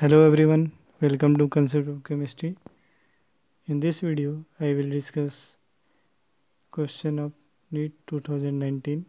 Hello everyone, welcome to Concept of Chemistry. In this video, I will discuss question of NEET 2019.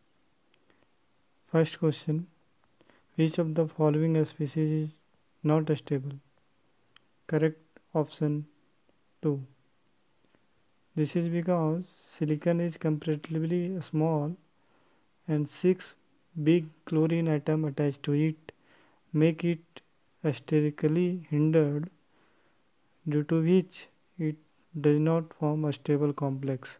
First question, which of the following species is not stable? Correct option 2. This is because silicon is comparatively small and 6 big chlorine atoms attached to it make it asterically hindered, due to which it does not form a stable complex.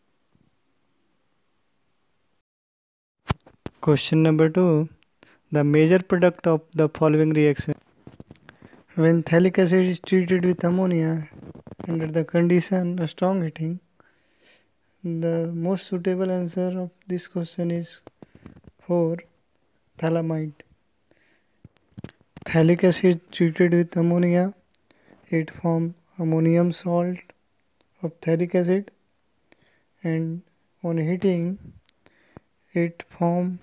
Question number 2. The major product of the following reaction. When phthalic acid is treated with ammonia under the condition of strong heating, the most suitable answer of this question is 4. Phthalimide. Phthalic acid treated with ammonia, it forms ammonium salt of phthalic acid, and on heating it forms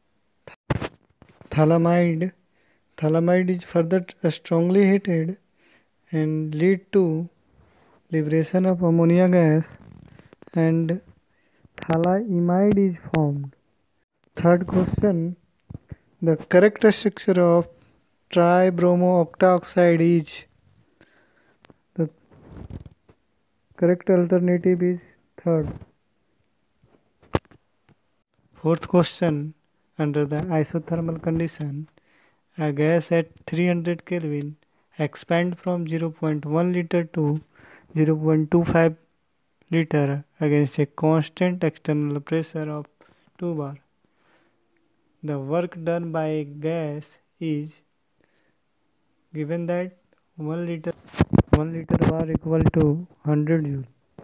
phthalimide. Phthalimide is further strongly heated and lead to liberation of ammonia gas, and phthalimide is formed. Third question, the correct structure of tribromo octaoxide is. The correct alternative is third. Fourth question, under the isothermal condition, a gas at 300 Kelvin expands from 0.1 liter to 0.25 liter against a constant external pressure of 2 bar. The work done by a gas is given that 1 liter bar equal to 100 joule,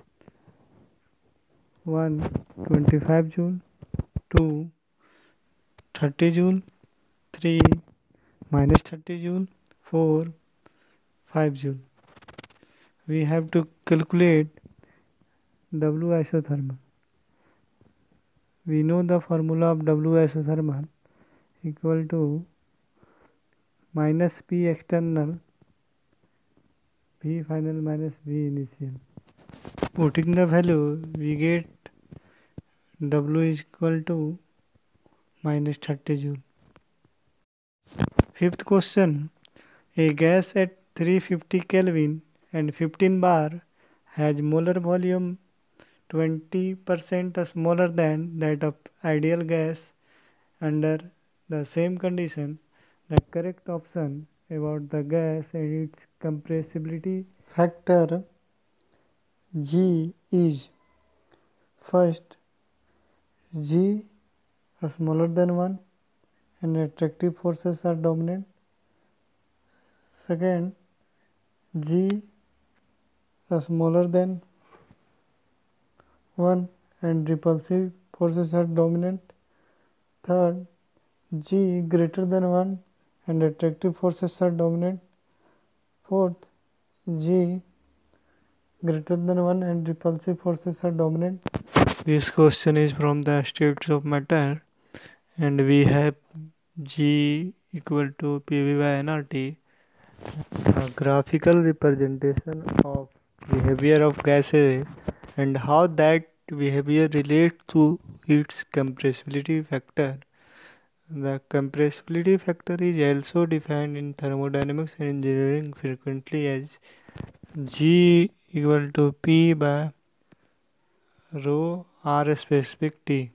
1 25 joule, 2 30 joule, 3 minus 30 joule, 4 5 joule. We have to calculate W isothermal. We know the formula of W isothermal equal to minus P external V final minus V initial. Putting the value, we get W is equal to minus 30 joule. Fifth question, a gas at 350 Kelvin and 15 bar has molar volume 20% smaller than that of ideal gas. Under the same condition, the correct option about the gas and its compressibility factor G is: first, G smaller than 1 and attractive forces are dominant. Second, G smaller than 1 and repulsive forces are dominant. Third, G greater than 1 and attractive forces are dominant. Fourth, G greater than 1 and repulsive forces are dominant. This question is from the states of matter, and we have G equal to PV by nRT, a graphical representation of behavior of gases and how that behavior relates to its compressibility factor. The compressibility factor is also defined in thermodynamics and engineering frequently as G equal to P by rho R specific T.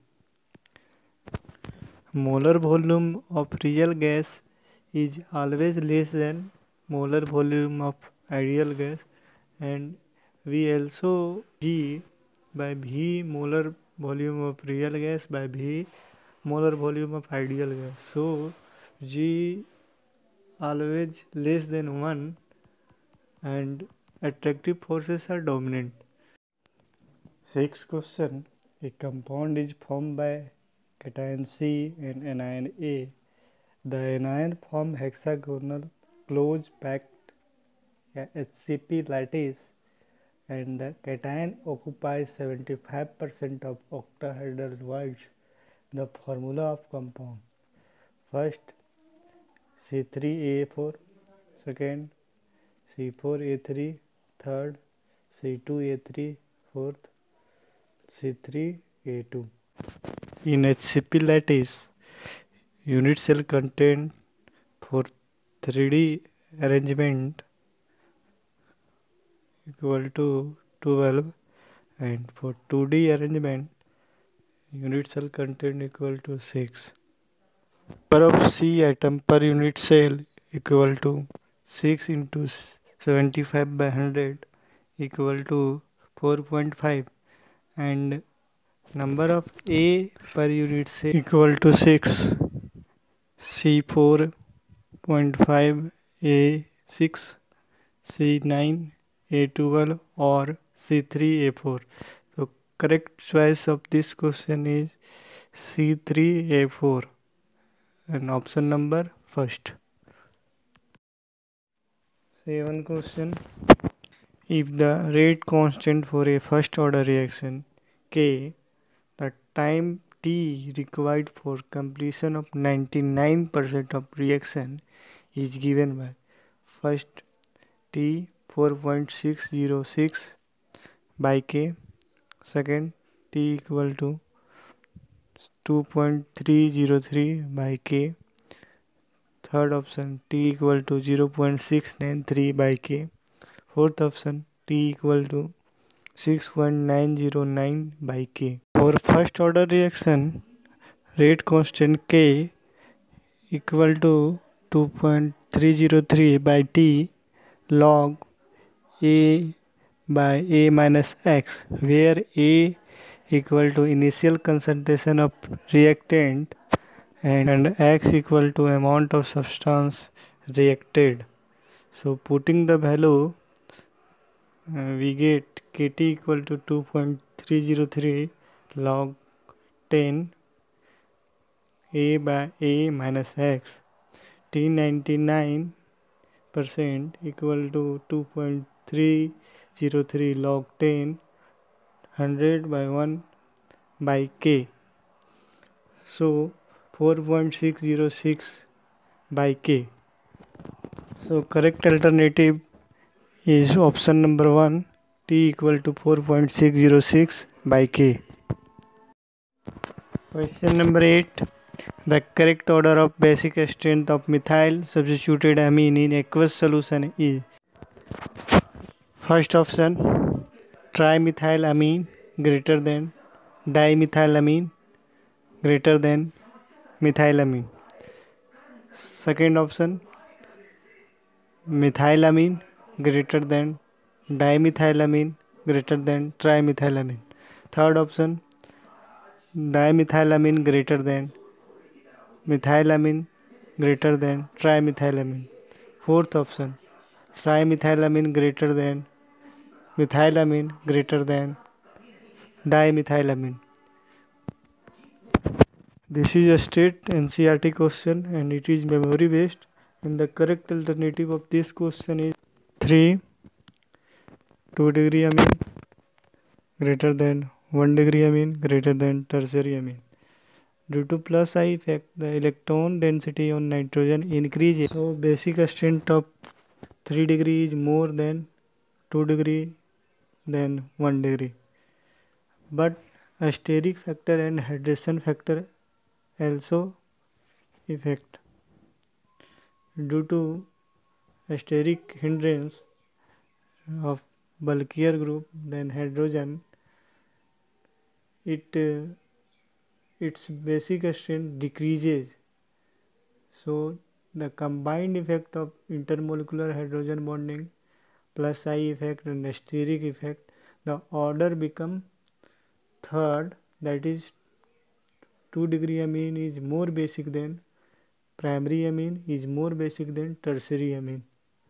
Molar volume of real gas is always less than molar volume of ideal gas, and we also G by V molar volume of real gas by V molar volume of ideal gas. So G always less than 1 and attractive forces are dominant. Sixth question, a compound is formed by cation C and anion A. The anion form hexagonal close packed HCP lattice, and the cation occupies 75% of octahedral voids. The formula of compound: first, C3A4, second, C4A3 third, C2A3 fourth, C3A2. In HCP lattice, unit cell content for 3D arrangement equal to 12, and for 2D arrangement unit cell content equal to 6. Number of C atom per unit cell equal to 6 into 75 by 100 equal to 4.5, and number of A per unit cell equal to 6. C4.5 A6, C9 A12 or C3 A4. So correct choice of this question is C3 A4 and option number first. 7 question. If the rate constant for a first order reaction K, the time T required for completion of 99% of reaction is given by first T 4.606 by K, second T equal to 2.303 by K, third option T equal to 0.693 by K, fourth option T equal to 6.909 by K. For first order reaction, rate constant K equal to 2.303 by T log A by A minus X, where A equal to initial concentration of reactant and X equal to amount of substance reacted. So putting the value, we get Kt equal to 2.303 log 10 A by A minus X, T99% equal to 2.303 log 10 100 by 1 by K. So 4.606 by K. So correct alternative is option number 1, T equal to 4.606 by K. Question number 8. The correct order of basic strength of methyl substituted amine in aqueous solution is first option trimethylamine greater than dimethylamine greater than methylamine, second option methylamine greater than dimethylamine greater than trimethylamine, third option dimethylamine greater than methylamine greater than trimethylamine, fourth option trimethylamine greater than methylamine greater than dimethylamine. This is a state NCERT question and it is memory based, and the correct alternative of this question is 3 2 degree amine greater than 1 degree amine greater than tertiary amine. Due to plus I effect, the electron density on nitrogen increases. So basic strength of 3 degree is more than 2 degree than 1 degree. But steric factor and hydration factor also effect. Due to steric hindrance of bulkier group than hydrogen, its basic strength decreases. So the combined effect of intermolecular hydrogen bonding plus I effect and steric effect, the order become third, that is 2 degree amine is more basic than primary amine is more basic than tertiary amine.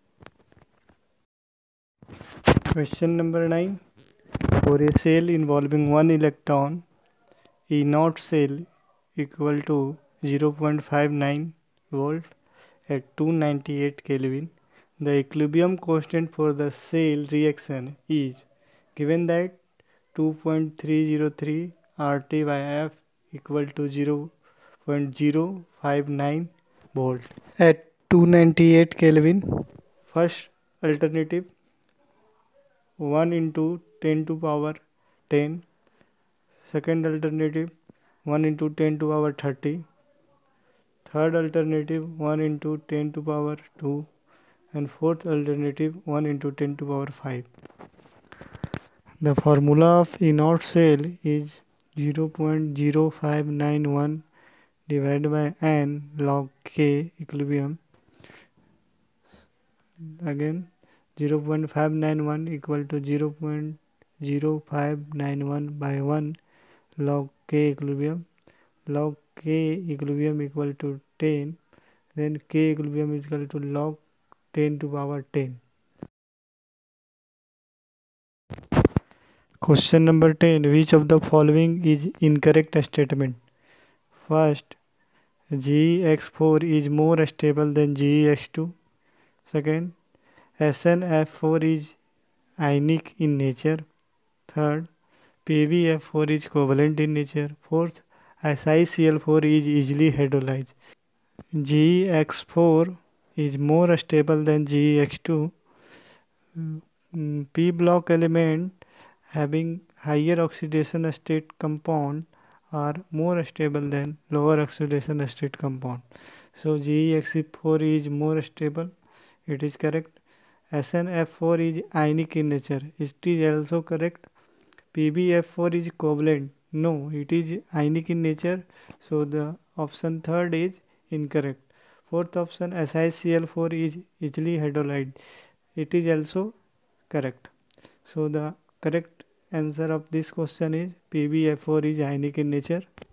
Question number 9. For a cell involving 1 electron, E naught cell equal to 0.59 volt at 298 Kelvin, the equilibrium constant for the cell reaction is given that 2.303 RT by F equal to 0.059 volt at 298 Kelvin. first alternative 1 into 10 to power 10, second alternative 1 into 10 to power 30, third alternative 1 into 10 to power 2, and fourth alternative 1 into 10 to power 5. The formula of E0 cell is 0.0591 divided by n log k equilibrium. Again 0.591 equal to 0.0591 by 1 log k equilibrium. Log k equilibrium equal to 10, then k equilibrium is equal to log 10 to power 10. Question number 10. Which of the following is incorrect statement? First, GeX4 is more stable than GeX2. Second, SnF4 is ionic in nature. Third, PbF4 is covalent in nature. Fourth, SiCl4 is easily hydrolyzed. GeX4 is more stable than GeX2. P block element having higher oxidation state compound are more stable than lower oxidation state compound. So GeX4 is more stable. It is correct. SnF4 is ionic in nature. It is also correct. PbF4 is covalent. No, it is ionic in nature. So the option third is incorrect. Fourth option, SiCl4 is easily hydrolyzed. It is also correct. So the correct answer of this question is PbF4 is ionic in nature.